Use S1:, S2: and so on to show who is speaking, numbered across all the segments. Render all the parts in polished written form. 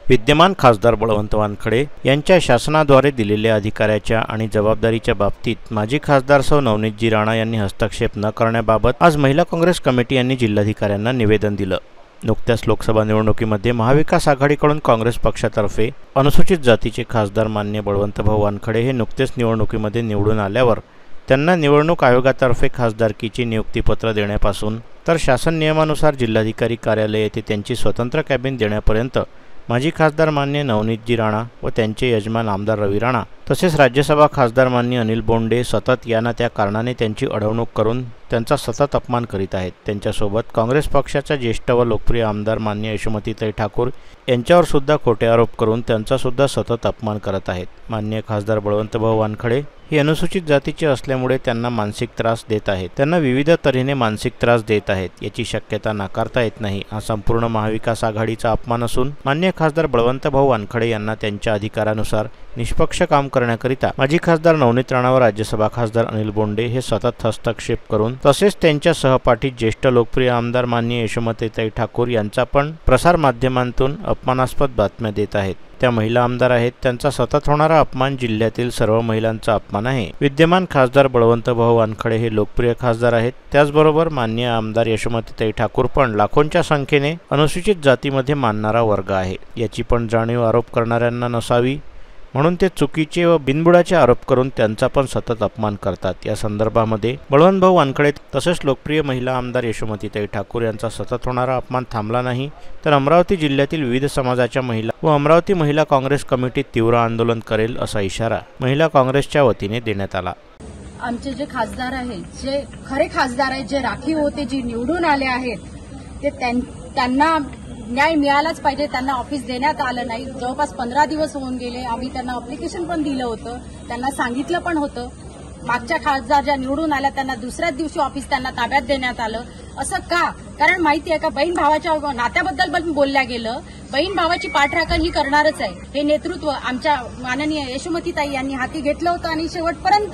S1: विद्यमान खासदार बळवंत वानखडे यांच्या शासनाद्वारे दिलेल्या अधिकाराच्या आणि जबाबदारीच्या बाबतीत माजी खासदार सौ नवनीतजी राणा यांनी हस्तक्षेप न करण्याबाबत आज महिला काँग्रेस कमिटी यांनी जिल्हाधिकाऱ्यांना निवेदन दिलं। नुकत्याच लोकसभा निवडणुकीमध्ये महाविकास आघाडीकडून काँग्रेस पक्षातर्फे अनुसूचित जातीचे खासदार मान्य बळवंतभाऊ वानखडे हे नुकतेच निवडणुकीमध्ये निवडून आल्यावर त्यांना निवडणूक आयोगातर्फे खासदारकीची नियुक्तीपत्र देण्यापासून तर शासन नियमानुसार जिल्हाधिकारी कार्यालय येथे त्यांची स्वतंत्र कॅबिन देण्यापर्यंत माजी खासदार मान्य नवनीतजी राणा व त्यांचे यजमान आमदार रवी राणा तसेच राज्यसभा खासदार मान्य अनिल बोंडे सतत यांना त्या कारणाने त्यांची अडवणूक करून त्यांचा सतत अपमान करीत आहेत। त्यांच्यासोबत काँग्रेस पक्षाच्या ज्येष्ठ व लोकप्रिय आमदार मान्य यशोमतीताई ठाकूर यांच्यावर सुद्धा खोटे आरोप करून त्यांचा सुद्धा सतत अपमान करत आहेत। मान्य खासदार बळवंतभाऊ वानखडे हे अनुसूचित जातीचे असल्यामुळे त्यांना मानसिक त्रास देत आहेत, त्यांना विविध तऱ्हेने मानसिक त्रास देत आहेत याची शक्यता नाकारता येत नाही। हा संपूर्ण महाविकास आघाडीचा अपमान असून मान्य खासदार बळवंतभाऊ वानखडे यांना त्यांच्या अधिकारानुसार निष्पक्ष काम करण्याकरिता माजी खासदार नवनीत राणा व राज्यसभा खासदार अनिल बोंडे हे सतत हस्तक्षेप करून तसेच त्यांच्या सहपाठी ज्येष्ठ लोकप्रिय आमदार मान्य यशोमतीताई ठाकूर यांचा पण प्रसार माध्यमांतून अपमानास्पद बातम्या देत आहेत। त्या महिला आमदार आहेत, त्यांचा सतत होणारा अपमान जिल्ह्यातील सर्व महिलांचा अपमान आहे। विद्यमान खासदार बळवंतभाऊ वानखडे हे लोकप्रिय खासदार आहेत, त्याचबरोबर मान्य आमदार यशोमतीताई ठाकूर पण लाखोंच्या संख्येने अनुसूचित जातीमध्ये मानणारा वर्ग आहे। याची पण जाणीव आरोप करणाऱ्यांना नसावी म्हणून ते चुकीचे व बिनबुडाचे आरोप करून त्यांचा पण सतत अपमान करतात। या संदर्भामध्ये बळवंतभाऊ वानखडे तसेच लोकप्रिय महिला आमदार यशोमतीताई ठाकूर यांचा सतत होणारा अपमान थांबला नाही तर अमरावती जिल्ह्यातील विविध समाजाच्या महिला व अमरावती महिला काँग्रेस कमिटी तीव्र आंदोलन करेल असा इशारा महिला काँग्रेसच्या वतीने देण्यात आला।
S2: आमचे जे खासदार आहेत, जे खरे खासदार आहेत, जे राखीव होते, जे निवडून आले आहेत, ते त्यांना न्याय मिळालाच पाहिजे। त्यांना ऑफिस देण्यात आलं नाही। जवळपास 15 दिवस होऊन गेले। आम्ही त्यांना अप्लिकेशन पण दिलं होतं, त्यांना सांगितलं पण होतं। मागच्या खासदार ज्या निवडून आल्या त्यांना दुसऱ्याच दिवशी ऑफिस त्यांना ताब्यात देण्यात आलं। असं का? कारण माहिती आहे का, बहीण भावाच्या नात्याबद्दल पण बोलल्या गेलं। बहीण भावाची पाठराखण ही करणारच आहे। हे नेतृत्व आमच्या माननीय यशोमतीताई यांनी हाती घेतलं होतं आणि शेवटपर्यंत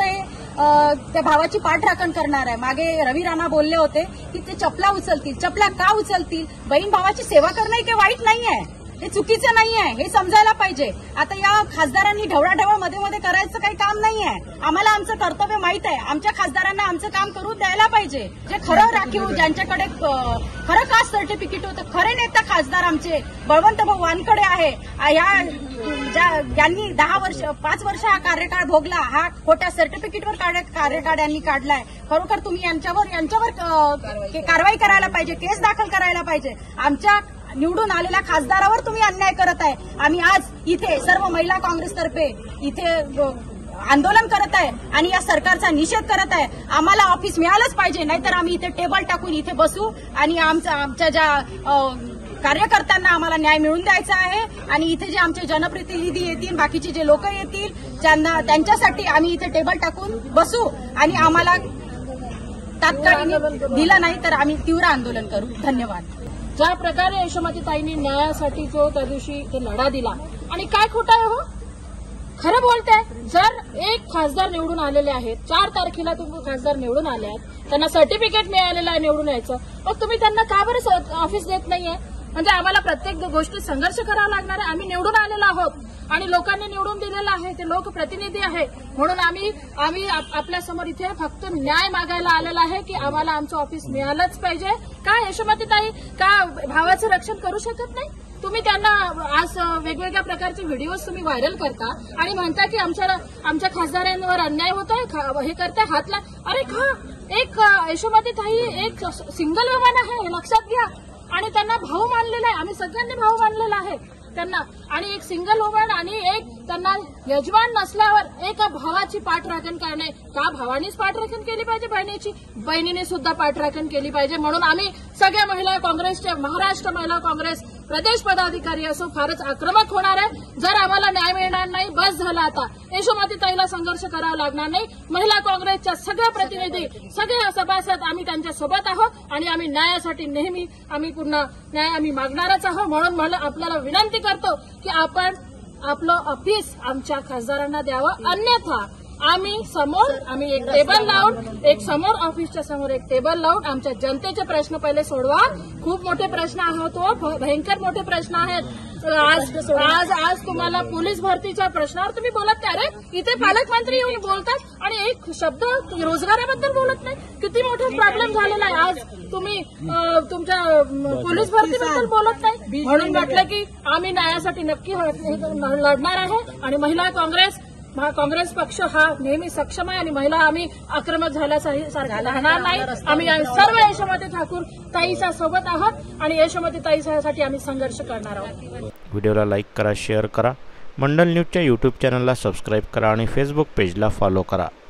S2: त्या भावाची पाठराखण करणार आहे। मागे रवी राणा बोलले होते की ते चपला उचलतील। चपला का उचलतील? बहीण भावाची सेवा करणं हे वाईट नाहीये, हे चुकीचं नाहीये, हे समजायला पाहिजे। आता या खासदारांनी ढवळाढवळ मध्ये करायचं काही काम नाहीये। आम्हाला आमचं कर्तव्य माहित आहे। आमच्या खासदारांना आमचं काम करू द्यायला पाहिजे। जे खरं राखीव, ज्यांच्याकडे खरं कास्ट सर्टिफिकेट होतं, खरे नेता खासदार आमचे बळवंतभाऊ वानखडे आहे। यांनी 5 वर्ष हा कार्यकाळ भोगला, हा खोट्या सर्टिफिकेटवर कार्यकाळ यांनी काढलाय। खरोखर तुम्ही यांच्यावर कारवाई करायला पाहिजे, केस दाखल करायला पाहिजे। आमच्या निवडून आलेल्या खासदारावर तुम्ही अन्याय करत आहे। आम्ही आज इथे सर्व महिला काँग्रेसतर्फे इथे आंदोलन करत आहे आणि या सरकारचा निषेध करत आहे। आम्हाला ऑफिस मिळालंच पाहिजे, नाहीतर आम्ही इथे टेबल टाकून इथे बसू आणि आमच्या ज्या कार्यकर्त्यांना आम्हाला न्याय मिळवून द्यायचा आहे आणि इथे जे आमचे जनप्रतिनिधी येतील, बाकीचे जे लोक येतील, त्यांच्यासाठी आम्ही इथे टेबल टाकून बसू आणि आम्हाला तात्काळ दिला नाही तर आम्ही तीव्र आंदोलन करू। धन्यवाद।
S3: ज्या प्रकारे यशोमतीताईंनी न्यायासाठी जो त्या दिवशी ते लढा दिला आणि काय खोटं आहे हो, खरं बोलताय। जर एक खासदार निवडून आलेले आहेत, 4 तारखेला तुम्ही खासदार निवडून आले आहेत, त्यांना सर्टिफिकेट मिळालेलं आहे निवडून यायचं, मग तुम्ही त्यांना का बरं ऑफिस देत नाहीये? म्हणजे आम्हाला प्रत्येक गोष्टी संघर्ष करावा लागणार आहे। आम्ही निवडून आलेलो आहोत आणि लोकांनी निवडून दिलेलं आहे, ते लोकप्रतिनिधी आहे, म्हणून आम्ही आपल्यासमोर इथे फक्त न्याय मागायला आलेला आहे की आम्हाला आमचं ऑफिस मिळालंच पाहिजे। का यशोमतीताई का भावाचं रक्षण करू शकत नाही? तुम्ही त्यांना आज वेगवेगळ्या प्रकारचे व्हिडिओज तुम्ही व्हायरल करता आणि म्हणता की आमच्या खासदारांवर अन्याय होतोय, हे करताय हातला। अरे का एक यशोमतीताई एक सिंगल वुमन आहे, हे लक्षात घ्या, आणि त्यांना भाऊ मानलेला आहे। आम्ही सगळ्यांनी भाऊ मानलेला आहे त्यांना, आणि एक सिंगल वुमन आणि एक त्यांना यजमान नसल्यावर एका भावाची पाठराखण करणे, का भावानीच पाठराखण केली पाहिजे बहिणीची? बहिणीने सुद्धा पाठराखण केली पाहिजे। म्हणून आम्ही सगळ्या महिला काँग्रेसच्या, महाराष्ट्र महिला काँग्रेस प्रदेश पदाधिकारी असो, फारच आक्रमक होणार आहे। जर आम्हाला न्याय मिळणार नाही, बस झाला आता, यशोमतीताईला संघर्ष करावा लागणार नाही। महिला काँग्रेसच्या सगळ्या प्रतिनिधी, सगळे सभासद आम्ही त्यांच्या सोबत आहोत आणि आम्ही न्यायासाठी नेहमी पूर्ण न्याय आम्ही मागणारच आहोत। म्हणून आपल्याला विनंती करतो की आपण आपलं ऑफिस आमच्या खासदारांना द्यावं, अन्यथा आम्ही एक टेबल लावून, एक समोर ऑफिसच्या समोर एक टेबल लावून आमच्या जनतेचे प्रश्न पहिले सोडवा। खूप मोठे प्रश्न आहेत, भयंकर मोठे प्रश्न आहेत। आज तुम्हाला पोलीस भरतीच्या प्रश्नावर तुम्ही बोलत नाही. अरे इथे पालकमंत्री येऊन बोलतात आणि एक शब्द रोजगाराबद्दल बोलत नाही. किती मोठा प्रॉब्लेम झालेला आहे. आज तुम्ही तुमच्या पोलीस भरतीबद्दल बोलत नाही. म्हणून म्हटलं की आम्ही न्यायासाठी नक्की लढणार आहे आणि महिला काँग्रेस पक्ष हा नेहमी सक्षम आहे आणि महिला आम्ही आक्रमक झाल्यासारखं राहणार नाही. आम्ही सर्व यशोमती ठाकूर ताईच्या सोबत आहोत आणि यशोमती ताईसाठी आम्ही संघर्ष करणार आहोत.
S1: व्हिडिओला लाईक करा, शेअर करा, मंडल न्यूजच्या यूट्यूब चॅनलला सबस्क्राईब करा आणि फेसबुक पेजला फॉलो करा.